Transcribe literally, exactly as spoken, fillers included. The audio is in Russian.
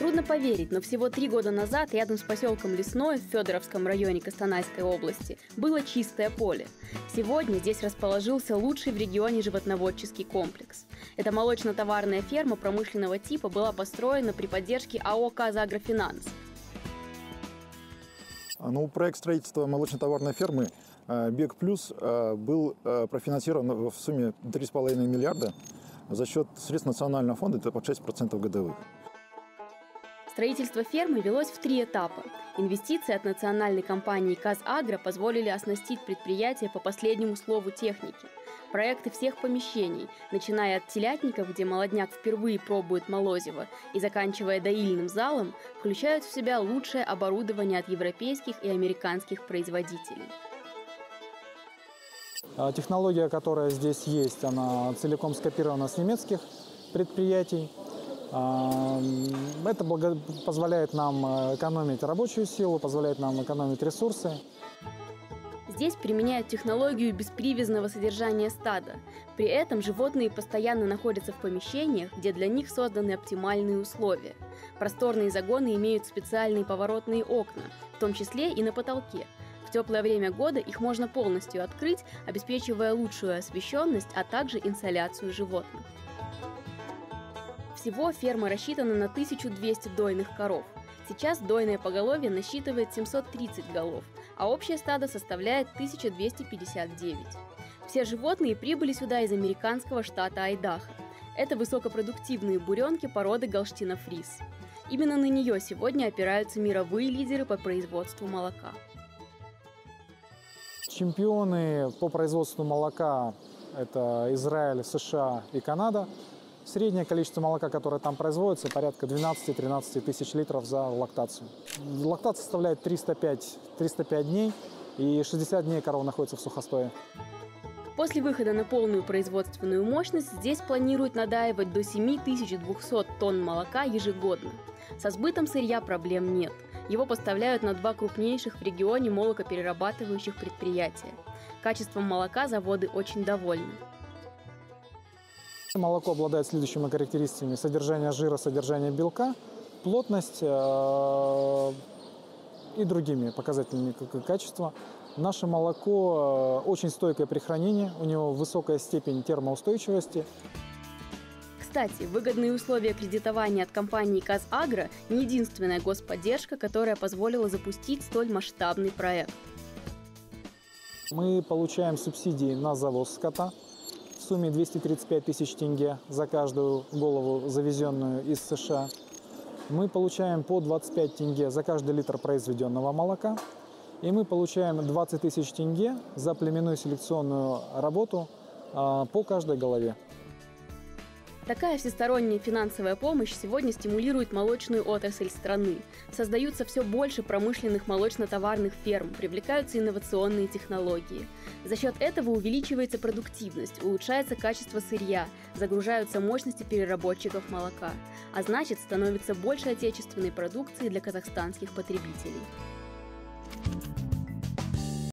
Трудно поверить, но всего три года назад рядом с поселком Лесное в Федоровском районе Костанайской области было чистое поле. Сегодня здесь расположился лучший в регионе животноводческий комплекс. Эта молочно-товарная ферма промышленного типа была построена при поддержке АО «Казагрофинанс». Ну, проект строительства молочно-товарной фермы «Бег Плюс» был профинансирован в сумме три с половиной миллиарда за счет средств Национального фонда, это под шесть процентов годовых. Строительство фермы велось в три этапа. Инвестиции от национальной компании «Казагро» позволили оснастить предприятие по последнему слову техники. Проекты всех помещений, начиная от телятников, где молодняк впервые пробует молозиво, и заканчивая доильным залом, включают в себя лучшее оборудование от европейских и американских производителей. Технология, которая здесь есть, она целиком скопирована с немецких предприятий. Это позволяет нам экономить рабочую силу, позволяет нам экономить ресурсы. Здесь применяют технологию беспривязного содержания стада. При этом животные постоянно находятся в помещениях, где для них созданы оптимальные условия. Просторные загоны имеют специальные поворотные окна, в том числе и на потолке. В теплое время года их можно полностью открыть, обеспечивая лучшую освещенность, а также инсоляцию животных. Всего ферма рассчитана на тысячу двести дойных коров. Сейчас дойное поголовье насчитывает семьсот тридцать голов, а общее стадо составляет тысяча двести пятьдесят девять. Все животные прибыли сюда из американского штата Айдахо. Это высокопродуктивные буренки породы Голштино-Фрис. Именно на нее сегодня опираются мировые лидеры по производству молока. Чемпионы по производству молока – это Израиль, США и Канада. Среднее количество молока, которое там производится, порядка двенадцати-тринадцати тысяч литров за лактацию. Лактация составляет триста пять, триста пять дней, и шестьдесят дней корова находится в сухостое. После выхода на полную производственную мощность здесь планируют надаивать до семи тысяч двухсот тонн молока ежегодно. Со сбытом сырья проблем нет. Его поставляют на два крупнейших в регионе молокоперерабатывающих предприятия. Качеством молока заводы очень довольны. Молоко обладает следующими характеристиками: содержание жира, содержание белка, плотность э, и другими показателями качества. Наше молоко э, очень стойкое при хранении, у него высокая степень термоустойчивости. Кстати, выгодные условия кредитования от компании «Казагро» не единственная господдержка, которая позволила запустить столь масштабный проект. Мы получаем субсидии на завоз скота в сумме двести тридцать пять тысяч тенге за каждую голову, завезенную из США. Мы получаем по двадцать пять тенге за каждый литр произведенного молока. И мы получаем двадцать тысяч тенге за племенную селекционную работу а, по каждой голове. Такая всесторонняя финансовая помощь сегодня стимулирует молочную отрасль страны. Создаются все больше промышленных молочно-товарных ферм, привлекаются инновационные технологии. За счет этого увеличивается продуктивность, улучшается качество сырья, загружаются мощности переработчиков молока, а значит, становится больше отечественной продукции для казахстанских потребителей.